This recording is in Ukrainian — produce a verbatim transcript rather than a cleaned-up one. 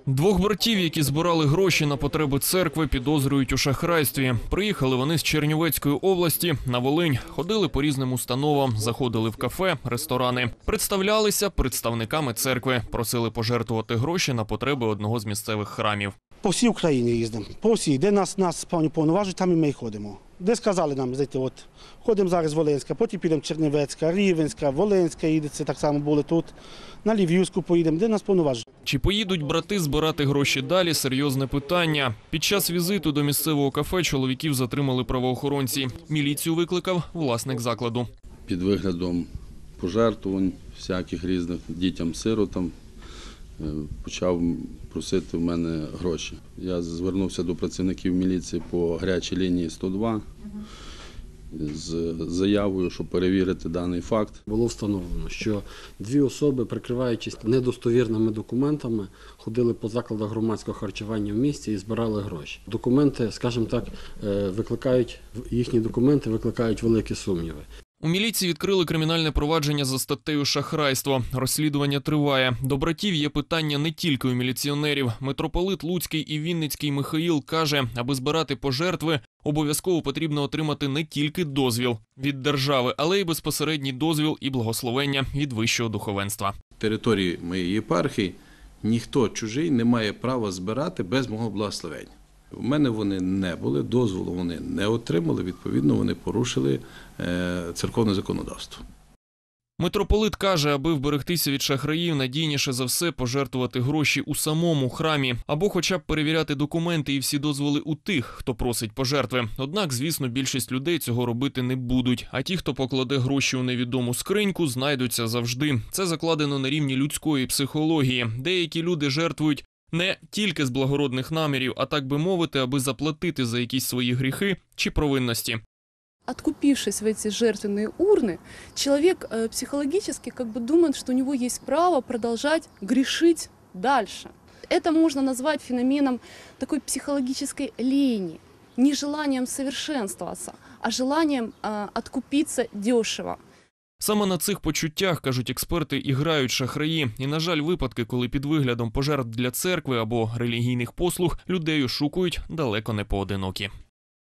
Двох братів, які збирали гроші на потреби церкви, підозрюють у шахрайстві. Приїхали вони з Чернівецької області на Волинь, ходили по різним установам, заходили в кафе, ресторани. Представлялися представниками церкви, просили пожертвувати гроші на потреби одного з місцевих храмів. По всій Україні їздимо, по всій, де нас, нас певні повноважують, там і ми й ходимо. Де сказали нам, знаєте, от, ходимо зараз в Волинська, потім підемо Чернівецька, Рівенська, Волинська їдеться, так само були тут, на Львівську поїдемо, де нас повноважують. Чи поїдуть брати збирати гроші далі – серйозне питання. Під час візиту до місцевого кафе чоловіків затримали правоохоронці. Міліцію викликав власник закладу. Під виглядом пожертвувань всяких різних дітям-сиротам почав просити в мене гроші. Я звернувся до працівників міліції по гарячій лінії сто два з заявою, щоб перевірити даний факт. Було встановлено, що дві особи, прикриваючись недостовірними документами, ходили по закладах громадського харчування в місті і збирали гроші. Документи, скажімо так, викликають, їхні документи викликають великі сумніви. У міліції відкрили кримінальне провадження за статтею «Шахрайство». Розслідування триває. До братів є питання не тільки у міліціонерів. Митрополит Луцький і Вінницький Михаїл каже, аби збирати пожертви, обов'язково потрібно отримати не тільки дозвіл від держави, але й безпосередній дозвіл і благословення від вищого духовенства. Території моєї єпархії ніхто чужий не має права збирати без мого благословення. У мене вони не були, дозволу вони не отримали, відповідно вони порушили церковне законодавство. Митрополит каже, аби вберегтися від шахраїв, надійніше за все пожертвувати гроші у самому храмі, або хоча б перевіряти документи і всі дозволи у тих, хто просить пожертви. Однак, звісно, більшість людей цього робити не будуть. А ті, хто покладе гроші у невідому скриньку, знайдуться завжди. Це закладено на рівні людської психології. Деякі люди жертвують не тільки з благородних намірів, а так би мовити, аби заплатити за якісь свої гріхи чи провинності. Откупившись в эти жертвенные урны, человек э, психологически как бы думает, что у него есть право продолжать грешить дальше. Это можно назвать феноменом такой психологической лени, не желанием совершенствоваться, а желанием э, откупиться дешево. Саме на цих почуттях, кажуть експерти, і грають шахраї. І, на жаль, випадки, коли під виглядом пожертв для церкви або релігійних послуг людей ошукують, далеко не поодинокі.